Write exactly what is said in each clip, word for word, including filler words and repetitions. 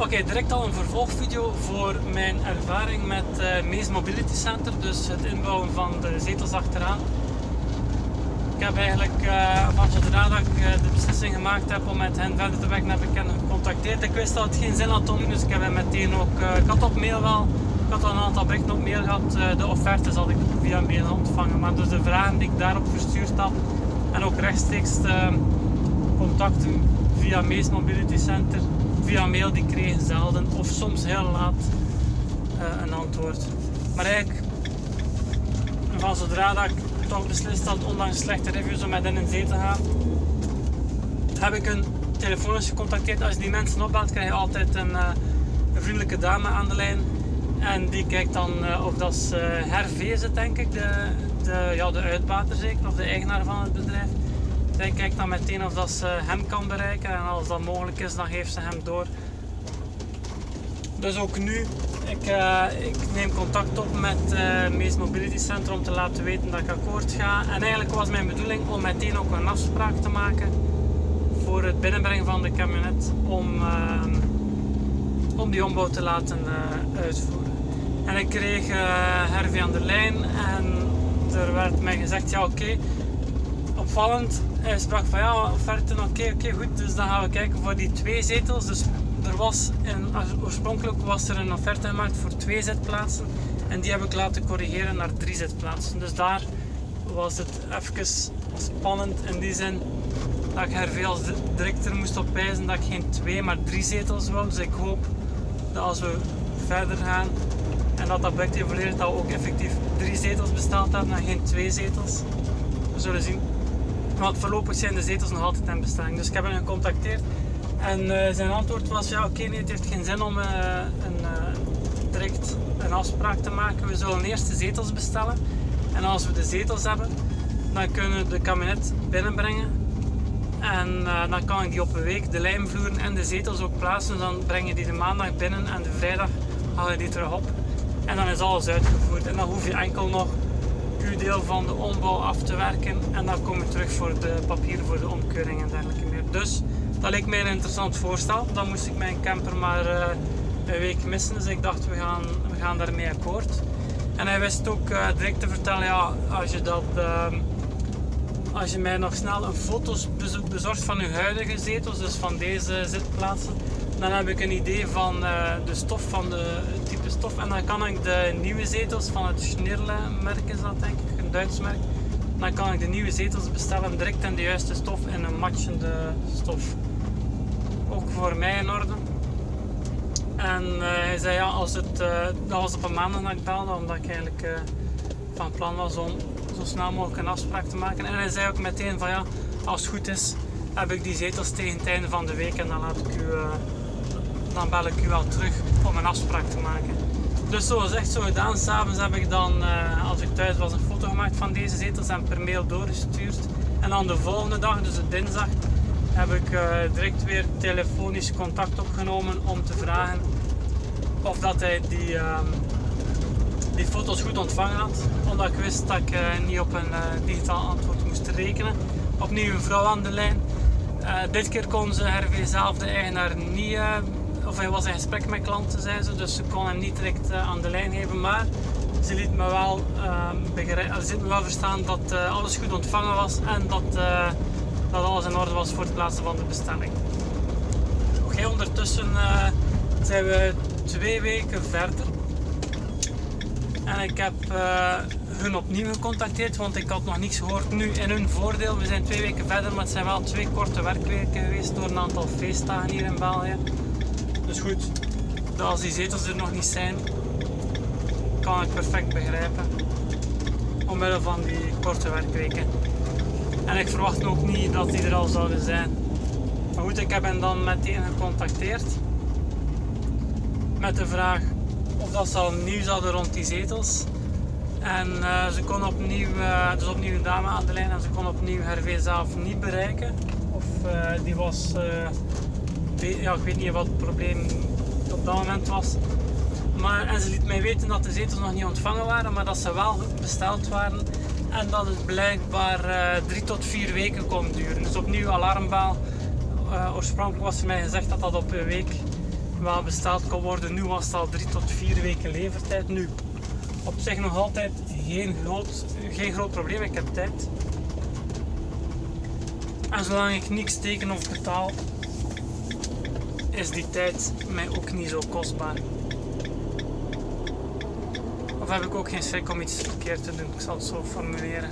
Oké, okay, direct al een vervolgvideo voor mijn ervaring met uh, Mees Mobility Center, dus het inbouwen van de zetels achteraan. Ik heb eigenlijk uh, van zodra dat ik uh, de beslissing gemaakt heb om met hen verder te werken, heb ik hen gecontacteerd. Ik wist dat het geen zin had om doen, dus ik heb hen meteen ook, uh, ik had op mail wel, ik had al een aantal berichten op mail gehad, uh, de offertes had ik via mail ontvangen, maar dus de vragen die ik daarop verstuurd had en ook rechtstreeks de contacten via Mees Mobility Center, via mail, die kregen zelden of soms heel laat uh, een antwoord. Maar eigenlijk, van zodra dat ik toch beslist had, ondanks slechte reviews, om met hen in zee te gaan, heb ik een telefonisch gecontacteerd. Als je die mensen opbelt, krijg je altijd een, uh, een vriendelijke dame aan de lijn. En die kijkt dan, uh, of dat is uh, Hervé is het denk ik, de, de, ja, de uitbater zeker, of de eigenaar van het bedrijf. Zij kijkt dan meteen of dat ze hem kan bereiken en als dat mogelijk is, dan geeft ze hem door. Dus ook nu, ik, uh, ik neem contact op met uh, Mees Mobility Center om te laten weten dat ik akkoord ga. En eigenlijk was mijn bedoeling om meteen ook een afspraak te maken voor het binnenbrengen van de camionet om, uh, om die ombouw te laten uh, uitvoeren. En ik kreeg uh, Hervé aan de lijn en er werd mij gezegd, ja oké, okay, opvallend. Hij sprak van ja, offerten, oké, okay, oké, okay, goed, dus dan gaan we kijken voor die twee zetels. Dus er was een, oorspronkelijk was er een offerte gemaakt voor twee zitplaatsen en die heb ik laten corrigeren naar drie zitplaatsen. Dus daar was het even spannend in die zin dat ik Hervé als directeur moest opwijzen dat ik geen twee, maar drie zetels wou. Dus ik hoop dat als we verder gaan en dat dat project evolueert, dat we ook effectief drie zetels besteld hebben en geen twee zetels. We zullen zien. Want voorlopig zijn de zetels nog altijd in bestelling. Dus ik heb hem gecontacteerd en uh, zijn antwoord was ja oké, okay, nee, het heeft geen zin om uh, een, uh, direct een afspraak te maken. We zullen eerst de zetels bestellen en als we de zetels hebben, dan kunnen we de camionet binnenbrengen en uh, dan kan ik die op een week, de lijmvloeren en de zetels ook plaatsen. Dus dan breng je die de maandag binnen en de vrijdag haal je die terug op en dan is alles uitgevoerd en dan hoef je enkel nog uw deel van de ombouw af te werken en dan kom je terug voor de papieren voor de omkeuring en dergelijke meer. Dus dat leek mij een interessant voorstel. Dan moest ik mijn camper maar uh, een week missen, dus ik dacht we gaan, we gaan daarmee akkoord. En hij wist ook uh, direct te vertellen, ja, als je, dat, uh, als je mij nog snel een foto's bezorgt van uw huidige zetels, dus van deze zitplaatsen, dan heb ik een idee van uh, de stof, van de het type stof en dan kan ik de nieuwe zetels van het Schnirle merk is dat denk ik, een Duits merk. Dan kan ik de nieuwe zetels bestellen direct in de juiste stof en een matchende stof. Ook voor mij in orde. En uh, hij zei ja, als het, uh, dat was op een maandag dat ik belde, omdat ik eigenlijk uh, van plan was om zo snel mogelijk een afspraak te maken. En hij zei ook meteen van ja, als het goed is, heb ik die zetels tegen het einde van de week en dan laat ik u, uh, dan bel ik u wel terug om een afspraak te maken. Dus zo is echt zo gedaan. S'avonds heb ik dan, uh, als ik thuis was, een foto gemaakt van deze zetels en per mail doorgestuurd. En dan de volgende dag, dus de dinsdag, heb ik uh, direct weer telefonisch contact opgenomen om te vragen of dat hij die, uh, die foto's goed ontvangen had. Omdat ik wist dat ik uh, niet op een uh, digitaal antwoord moest rekenen. Opnieuw een vrouw aan de lijn. Uh, dit keer kon ze Hervé zelf, de eigenaar, niet, uh, of hij was in gesprek met klanten, zei ze, dus ze kon hem niet direct uh, aan de lijn geven, maar ze liet me wel, uh, begrijpen, ze liet me wel verstaan dat uh, alles goed ontvangen was en dat, uh, dat alles in orde was voor het plaatsen van de bestelling. Oké, okay, ondertussen uh, zijn we twee weken verder en ik heb uh, hun opnieuw gecontacteerd, want ik had nog niets gehoord. Nu in hun voordeel, we zijn twee weken verder, maar het zijn wel twee korte werkweken geweest door een aantal feestdagen hier in België. Dus goed, als die zetels er nog niet zijn, kan ik perfect begrijpen, omwille van die korte werkweken. En ik verwacht ook niet dat die er al zouden zijn. Maar goed, ik heb hen dan meteen gecontacteerd met de vraag of dat ze al nieuws hadden rond die zetels. En uh, ze kon opnieuw, uh, dus opnieuw een dame aan de lijn en ze kon opnieuw Hervé zelf niet bereiken. Of uh, die was, uh, ja, ik weet niet wat het probleem op dat moment was. Maar, en ze liet mij weten dat de zetels nog niet ontvangen waren, maar dat ze wel besteld waren. En dat het blijkbaar uh, drie tot vier weken kon duren. Dus opnieuw alarmbel. Uh, oorspronkelijk was er mij gezegd dat dat op een week wel besteld kan worden. Nu was het al drie tot vier weken levertijd. Nu op zich nog altijd geen groot, geen groot probleem, ik heb tijd. En zolang ik niks teken of betaal, is die tijd mij ook niet zo kostbaar. Of heb ik ook geen schrik om iets verkeerd te doen, ik zal het zo formuleren.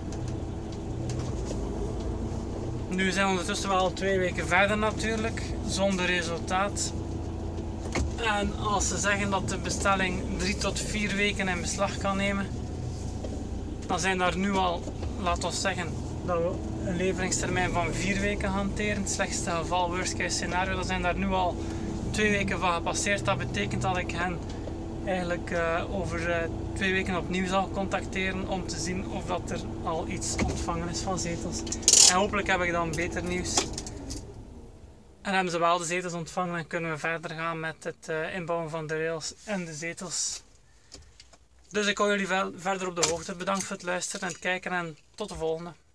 Nu zijn we ondertussen wel twee weken verder natuurlijk, zonder resultaat. En als ze zeggen dat de bestelling drie tot vier weken in beslag kan nemen, dan zijn daar nu al, laten we zeggen, dat we een leveringstermijn van vier weken hanteren. Het slechtste geval, worst case scenario, dan zijn daar nu al twee weken van gepasseerd. Dat betekent dat ik hen eigenlijk uh, over uh, twee weken opnieuw zal contacteren om te zien of dat er al iets ontvangen is van zetels. En hopelijk heb ik dan beter nieuws. En hebben ze wel de zetels ontvangen en kunnen we verder gaan met het uh, inbouwen van de rails en de zetels. Dus ik hou jullie verder op de hoogte. Bedankt voor het luisteren en het kijken en tot de volgende.